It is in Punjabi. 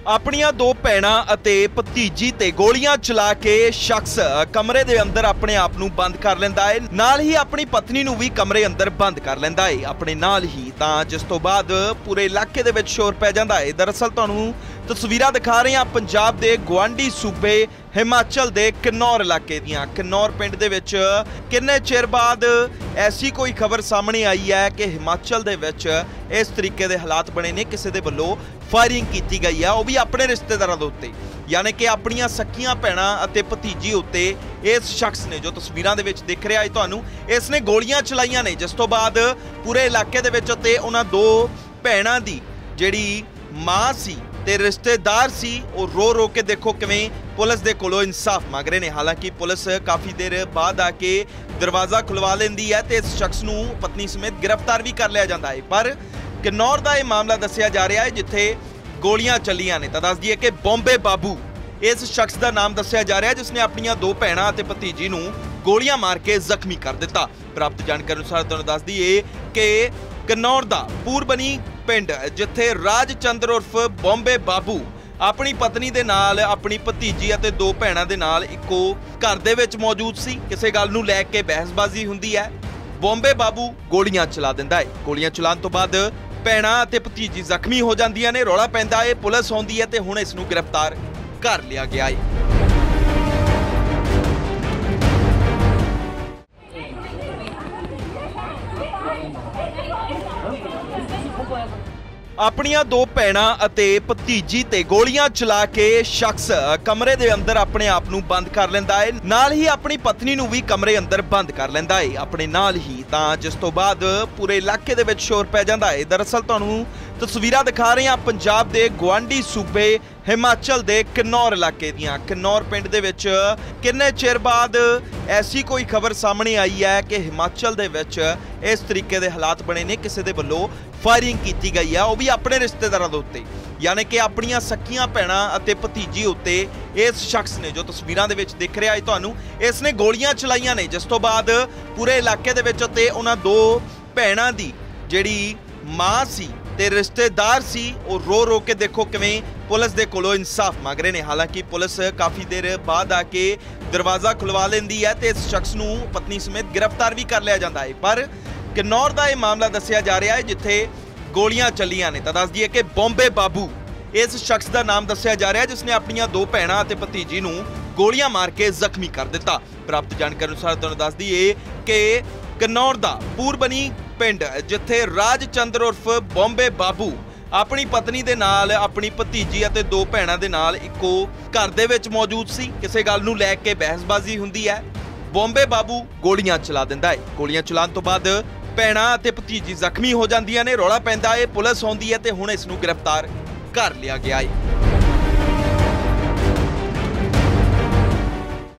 ਆਪਣੀਆਂ ਦੋ ਭੈਣਾਂ ਅਤੇ ਭਤੀਜੀ ਤੇ ਗੋਲੀਆਂ ਚਲਾ ਕੇ ਸ਼ਖਸ ਕਮਰੇ ਦੇ ਅੰਦਰ ਆਪਣੇ ਆਪ ਨੂੰ ਬੰਦ ਕਰ ਲੈਂਦਾ ਹੈ। ਨਾਲ ਹੀ ਆਪਣੀ ਪਤਨੀ ਨੂੰ ਵੀ ਕਮਰੇ ਅੰਦਰ ਬੰਦ ਕਰ ਲੈਂਦਾ ਹੈ ਆਪਣੇ ਨਾਲ ਹੀ। ਤਾਂ ਜਿਸ ਤੋਂ ਬਾਅਦ ਪੂਰੇ ਇਲਾਕੇ ਦੇ ਵਿੱਚ ਸ਼ੋਰ ਪੈ ਜਾਂਦਾ ਹੈ। ਦਰਅਸਲ ਤੁਹਾਨੂੰ ਤਸਵੀਰਾਂ ਦਿਖਾ ਰਹੇ ਹਾਂ ਪੰਜਾਬ ਦੇ ਗੁਆਂਢੀ ਸੂਬੇ ਹਿਮਾਚਲ ਦੇ ਕਿਨੌਰ ਇਲਾਕੇ ਦੀਆਂ। ਕਿਨੌਰ ਪਿੰਡ ਦੇ ਵਿੱਚ ਕਿੰਨੇ ਚਿਰ ਬਾਅਦ ਐਸੀ ਕੋਈ ਖਬਰ ਸਾਹਮਣੇ ਆਈ ਹੈ ਕਿ ਹਿਮਾਚਲ ਦੇ ਵਿੱਚ ਇਸ ਤਰੀਕੇ ਦੇ ਹਾਲਾਤ ਬਣੇ ਨੇ। ਕਿਸੇ ਦੇ ਵੱਲੋਂ ਫਾਇਰਿੰਗ ਕੀਤੀ ਗਈ ਹੈ, ਉਹ ਵੀ ਆਪਣੇ ਰਿਸ਼ਤੇਦਾਰਾਂ ਦੇ ਉੱਤੇ, ਯਾਨੀ ਕਿ ਆਪਣੀਆਂ ਸਕੀਆਂ ਭੈਣਾਂ ਅਤੇ ਭਤੀਜੀ ਉੱਤੇ ਇਸ ਸ਼ਖਸ ਨੇ, ਜੋ ਤਸਵੀਰਾਂ ਦੇ ਵਿੱਚ ਦਿਖ ਰਿਹਾ ਹੈ ਤੁਹਾਨੂੰ, ਇਸ ਨੇ ਗੋਲੀਆਂ ਚਲਾਈਆਂ ਨੇ। ਜਿਸ ਤੋਂ ਬਾਅਦ ਪੂਰੇ ਇਲਾਕੇ ਦੇ ਵਿੱਚ ਤੇ ਉਹਨਾਂ ਦੋ ਭੈਣਾਂ ਦੀ ਜਿਹੜੀ ਮਾਂ ਸੀ ਤੇ ਰਿਸ਼ਤੇਦਾਰ ਸੀ, ਉਹ ਰੋ ਰੋ ਕੇ ਦੇਖੋ ਕਿਵੇਂ ਪੁਲਿਸ ਦੇ ਕੋਲੋਂ ਇਨਸਾਫ ਮੰਗ ਰਹੇ ਨੇ। ਹਾਲਾਂਕਿ ਪੁਲਿਸ ਕਾਫੀ ਦੇਰ ਬਾਅਦ ਆ ਕੇ ਦਰਵਾਜ਼ਾ ਖੁਲਵਾ ਲੈਂਦੀ ਹੈ ਤੇ ਇਸ ਸ਼ਖਸ ਨੂੰ ਪਤਨੀ ਸਮੇਤ ਗ੍ਰਿਫਤਾਰ ਵੀ ਕਰ ਲਿਆ ਜਾਂਦਾ ਹੈ। ਪਰ ਕਿਨੌਰ ਦਾ ਇਹ ਮਾਮਲਾ ਦੱਸਿਆ ਜਾ ਰਿਹਾ ਹੈ ਜਿੱਥੇ ਗੋਲੀਆਂ ਚੱਲੀਆਂ ਨੇ। ਤਾਂ ਦੱਸ ਦਈਏ ਕਿ ਬੰਬੇ ਬਾਬੂ ਇਸ ਸ਼ਖਸ ਦਾ ਨਾਮ ਦੱਸਿਆ ਜਾ ਰਿਹਾ, ਜਿਸ ਨੇ ਆਪਣੀਆਂ ਦੋ ਭੈਣਾਂ ਅਤੇ ਭਤੀਜੀ ਨੂੰ ਗੋਲੀਆਂ ਮਾਰ ਕੇ ਜ਼ਖਮੀ ਕਰ ਦਿੱਤਾ। ਪ੍ਰਾਪਤ ਜਾਣਕਾਰੀ ਅਨੁਸਾਰ ਤੁਹਾਨੂੰ ਦੱਸ ਦਈਏ ਕਿ ਕਿਨੌਰ ਦਾ ਪੂਰਬਨੀ ਪਿੰਡ ਜਿੱਥੇ ਰਾਜ ਚੰਦਰ ਉਰਫ ਬੰਬੇ ਬਾਬੂ ਆਪਣੀ ਪਤਨੀ ਦੇ ਨਾਲ, ਆਪਣੀ ਭਤੀਜੀ ਅਤੇ ਦੋ ਭੈਣਾਂ ਦੇ ਨਾਲ ਇੱਕੋ ਘਰ ਦੇ ਵਿੱਚ ਮੌਜੂਦ ਸੀ। ਕਿਸੇ ਗੱਲ ਨੂੰ ਲੈ ਕੇ ਬਹਿਸਬਾਜ਼ੀ ਹੁੰਦੀ ਹੈ, ਬੰਬੇ ਬਾਬੂ ਗੋਲੀਆਂ ਚਲਾ ਦਿੰਦਾ ਹੈ। ਗੋਲੀਆਂ ਚਲਾਉਣ ਤੋਂ ਬਾਅਦ ਭੈਣਾਂ ਅਤੇ ਭਤੀਜੀ ਜ਼ਖਮੀ ਹੋ ਜਾਂਦੀਆਂ ਨੇ। ਰੌਲਾ ਪੈਂਦਾ ਹੈ, ਪੁਲਿਸ ਆਉਂਦੀ ਹੈ ਤੇ ਹੁਣ ਇਸ ਨੂੰ ਗ੍ਰਿਫਤਾਰ ਕਰ ਲਿਆ ਗਿਆ ਹੈ। ਆਪਣੀਆਂ ਦੋ ਭੈਣਾਂ ਅਤੇ ਭਤੀਜੀ ਤੇ ਗੋਲੀਆਂ ਚਲਾ ਕੇ ਸ਼ਖਸ ਕਮਰੇ ਦੇ ਅੰਦਰ ਆਪਣੇ ਆਪ ਨੂੰ ਬੰਦ ਕਰ ਲੈਂਦਾ ਹੈ। ਨਾਲ ਹੀ ਆਪਣੀ ਪਤਨੀ ਨੂੰ ਵੀ ਕਮਰੇ ਅੰਦਰ ਬੰਦ ਕਰ ਲੈਂਦਾ ਹੈ ਆਪਣੇ ਨਾਲ ਹੀ। ਤਾਂ ਜਿਸ ਤੋਂ ਬਾਅਦ ਪੂਰੇ ਇਲਾਕੇ ਦੇ ਵਿੱਚ ਸ਼ੋਰ ਪੈ ਜਾਂਦਾ ਹੈ। ਦਰਅਸਲ ਤੁਹਾਨੂੰ ਤਸਵੀਰਾਂ ਦਿਖਾ ਰਹੇ ਹਾਂ ਪੰਜਾਬ ਦੇ ਗੁਆਂਢੀ ਸੂਬੇ ਹਿਮਾਚਲ ਦੇ ਕਿਨੌਰ ਇਲਾਕੇ ਦੀਆਂ। ਕਿਨੌਰ ਪਿੰਡ ਦੇ ਵਿੱਚ ਕਿੰਨੇ ਚਿਰ ਬਾਅਦ ਐਸੀ ਕੋਈ ਖਬਰ ਸਾਹਮਣੇ ਆਈ ਹੈ ਕਿ ਹਿਮਾਚਲ ਦੇ ਵਿੱਚ ਇਸ ਤਰੀਕੇ ਦੇ ਹਾਲਾਤ ਬਣੇ ਨੇ। ਕਿਸੇ ਦੇ ਵੱਲੋਂ ਫਾਇਰਿੰਗ ਕੀਤੀ ਗਈ ਹੈ, ਉਹ ਵੀ ਆਪਣੇ ਰਿਸ਼ਤੇਦਾਰਾਂ ਦੇ ਉੱਤੇ, ਯਾਨੀ ਕਿ ਆਪਣੀਆਂ ਸਕੀਆਂ ਭੈਣਾਂ ਅਤੇ ਭਤੀਜੀ ਉੱਤੇ ਇਸ ਸ਼ਖਸ ਨੇ, ਜੋ ਤਸਵੀਰਾਂ ਦੇ ਵਿੱਚ ਦਿਖ ਰਿਹਾ ਹੈ ਤੁਹਾਨੂੰ, ਇਸ ਨੇ ਗੋਲੀਆਂ ਚਲਾਈਆਂ ਨੇ। ਜਿਸ ਤੋਂ ਬਾਅਦ ਪੂਰੇ ਇਲਾਕੇ ਦੇ ਵਿੱਚ ਤੇ ਉਹਨਾਂ ਦੋ ਭੈਣਾਂ ਦੀ ਜਿਹੜੀ ਮਾਂ ਸੀ ਤੇ ਰਿਸ਼ਤੇਦਾਰ ਸੀ, ਉਹ ਰੋ ਰੋ ਕੇ ਦੇਖੋ ਕਿਵੇਂ ਪੁਲਿਸ ਦੇ ਕੋਲੋਂ ਇਨਸਾਫ ਮੰਗ ਰਹੇ ਨੇ। ਹਾਲਾਂਕਿ ਪੁਲਿਸ ਕਾਫੀ ਦੇਰ ਬਾਅਦ ਆ ਕੇ ਦਰਵਾਜ਼ਾ ਖੁਲਵਾ ਲੈਂਦੀ ਹੈ ਤੇ ਇਸ ਸ਼ਖਸ ਨੂੰ ਪਤਨੀ ਸਮੇਤ ਗ੍ਰਿਫਤਾਰ ਵੀ ਕਰ ਲਿਆ ਜਾਂਦਾ ਹੈ। ਪਰ ਕਿਨੌਰ ਦਾ ਇਹ ਮਾਮਲਾ ਦੱਸਿਆ ਜਾ ਰਿਹਾ ਹੈ ਜਿੱਥੇ ਗੋਲੀਆਂ ਚੱਲੀਆਂ ਨੇ। ਤਾਂ ਦੱਸ ਦਈਏ ਕਿ ਬੰਬੇ ਬਾਬੂ ਇਸ ਸ਼ਖਸ ਦਾ ਨਾਮ ਦੱਸਿਆ ਜਾ ਰਿਹਾ, ਜਿਸ ਨੇ ਆਪਣੀਆਂ ਦੋ ਭੈਣਾਂ ਅਤੇ ਭਤੀਜੀ ਨੂੰ ਗੋਲੀਆਂ ਮਾਰ ਕੇ ਜ਼ਖਮੀ ਕਰ ਦਿੱਤਾ। ਪ੍ਰਾਪਤ ਜਾਣਕਾਰੀ ਅਨੁਸਾਰ ਤੁਹਾਨੂੰ ਦੱਸ ਦਈਏ ਕਿ ਕਿਨੌਰ ਦਾ ਪੂਰਬਨੀ ਪਿੰਡ ਜਿੱਥੇ ਰਾਜ ਚੰਦਰ ਉਰਫ ਬੰਬੇ ਬਾਬੂ ਆਪਣੀ ਪਤਨੀ ਦੇ ਨਾਲ, ਆਪਣੀ ਭਤੀਜੀ ਅਤੇ ਦੋ ਭੈਣਾਂ ਦੇ ਨਾਲ ਇੱਕੋ ਘਰ ਦੇ ਵਿੱਚ ਮੌਜੂਦ ਸੀ। ਕਿਸੇ ਗੱਲ ਨੂੰ ਲੈ ਕੇ ਬਹਿਸਬਾਜ਼ੀ ਹੁੰਦੀ ਹੈ, ਬੰਬੇ ਬਾਬੂ ਗੋਲੀਆਂ ਚਲਾ ਦਿੰਦਾ ਹੈ। ਗੋਲੀਆਂ ਚਲਾਉਣ ਤੋਂ ਬਾਅਦ ਭੈਣਾਂ ਅਤੇ ਭਤੀਜੀ ਜ਼ਖਮੀ ਹੋ ਜਾਂਦੀਆਂ ਨੇ। ਰੌਲਾ ਪੈਂਦਾ ਹੈ, ਪੁਲਿਸ ਆਉਂਦੀ ਹੈ ਤੇ ਹੁਣ ਇਸ ਨੂੰ ਗ੍ਰਿਫਤਾਰ ਕਰ ਲਿਆ ਗਿਆ ਹੈ।